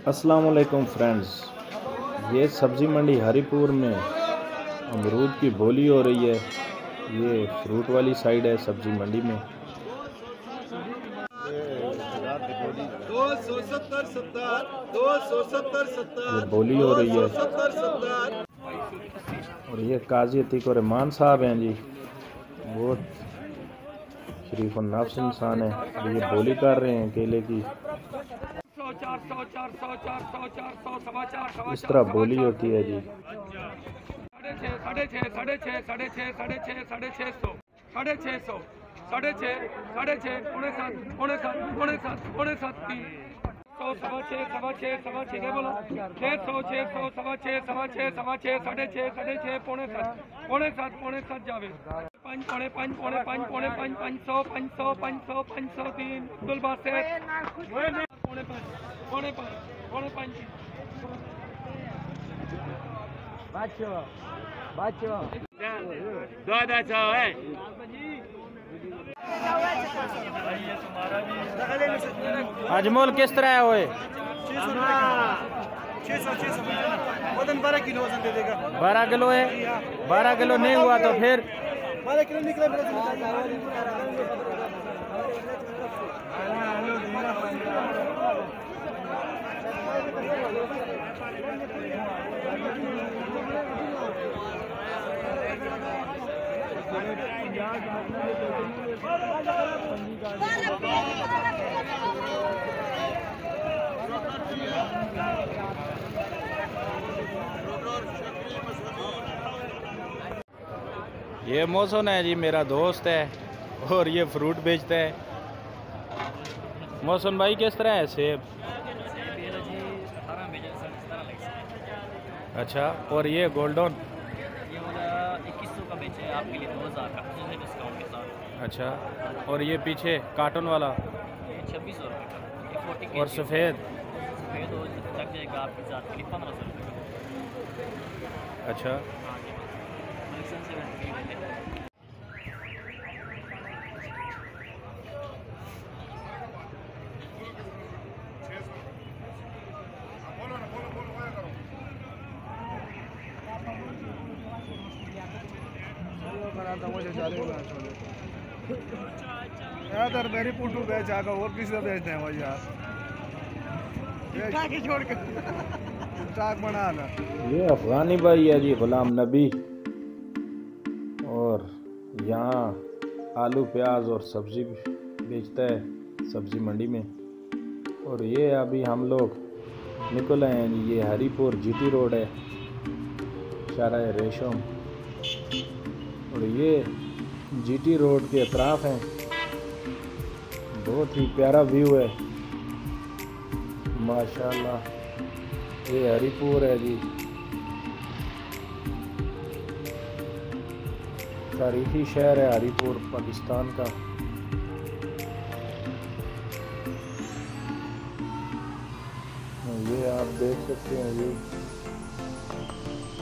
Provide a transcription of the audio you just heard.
अस्सलाम वालेकुम फ्रेंड्स। ये सब्ज़ी मंडी हरीपुर में अमरूद की बोली हो रही है। ये फ्रूट वाली साइड है सब्ज़ी मंडी में। 270 ये बोली हो रही है और ये काजी अतीक और रहमान साहब हैं जी। बहुत शरीफ और नफ्स इंसान है और ये बोली कर रहे हैं केले की। इस तरह बोली होती है जी। अजमोल किस तरह है वो? 12 किलो वजन दे देगा। 12 किलो है। 12 किलो नहीं हुआ तो फिर 12 किलो निकला मेरा। ये मौसम है जी, मेरा दोस्त है और ये फ्रूट बेचता है। मौसम भाई किस तरह है सेब? अच्छा, और ये गोल्डन? ये वाला 2100 का बेचे आपके लिए 2000 का डिस्काउंट के साथ। अच्छा, और ये पीछे कार्टन वाला? ये 2600 रुपये का। ये 40 और सफ़ेद? सफ़ेद हो लग जाएगा आपके साथ के लिए 1500 रुपये का। अच्छा, हाँ जी, कलेक्शन से बेहतरीन है। यार मेरी पुटू बेच आगा और किसी बेचते हैं भाई यार। छोड़ के टाक बना ना। ये अफगानी भाई है जी, गुलाम नबी। और यहाँ आलू प्याज और सब्ज़ी बेचता है सब्ज़ी मंडी में। और ये अभी हम लोग निकल आए हैं जी। ये हरीपुर जीटी रोड है, शाहराह रेशम। और ये जीटी रोड के अतराफ हैं। बहुत ही प्यारा व्यू है माशाल्लाह। ये हरीपुर है जी, तारीखी शहर है हरीपुर पाकिस्तान का। ये आप देख सकते हैं ये